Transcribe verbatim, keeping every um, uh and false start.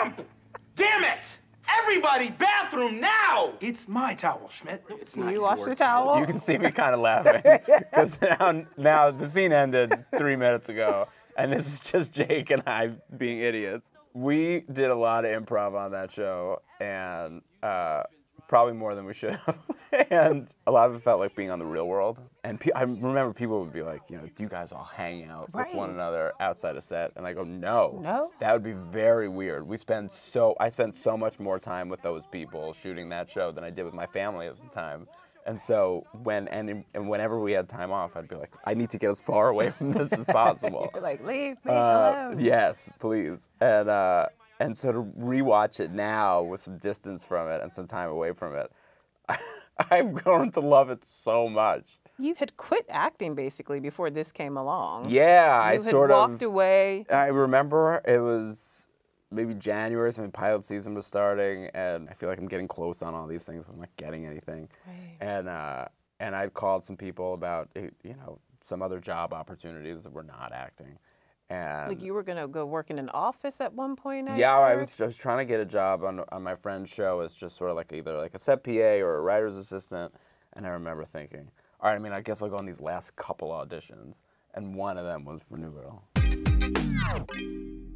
Damn! Damn it! Everybody, bathroom now! It's my towel, Schmidt. No, it's Do not you wash your the towel? You can see me kind of laughing because now, now the scene ended three minutes ago, and this is just Jake and I being idiots. We did a lot of improv on that show, and uh, probably more than we should have. And a lot of it felt like being on the real world. And pe I remember people would be like, you know, do you guys all hang out Right. with one another outside of set? And I go, no. No? That would be very weird. We spend so, I spent so much more time with those people shooting that show than I did with my family at the time. And so when, and, and whenever we had time off, I'd be like, I need to get as far away from this as possible. You're like, leave me Uh, alone. yes, please. And, uh, and so to rewatch it now with some distance from it and some time away from it, I've grown to love it so much. You had quit acting basically before this came along. Yeah, I You had sort walked of. away. I remember it was maybe January, so my pilot season was starting, and I feel like I'm getting close on all these things, but I'm not getting anything. Right. And uh, and I'd called some people about you know some other job opportunities that were not acting. And Like you were gonna go work in an office at one point. I yeah, I heard? was just trying to get a job on on my friend's show as just sort of like either like a set P A or a writer's assistant. And I remember thinking, all right, I mean, I guess I'll go on these last couple auditions, and one of them was for New Girl.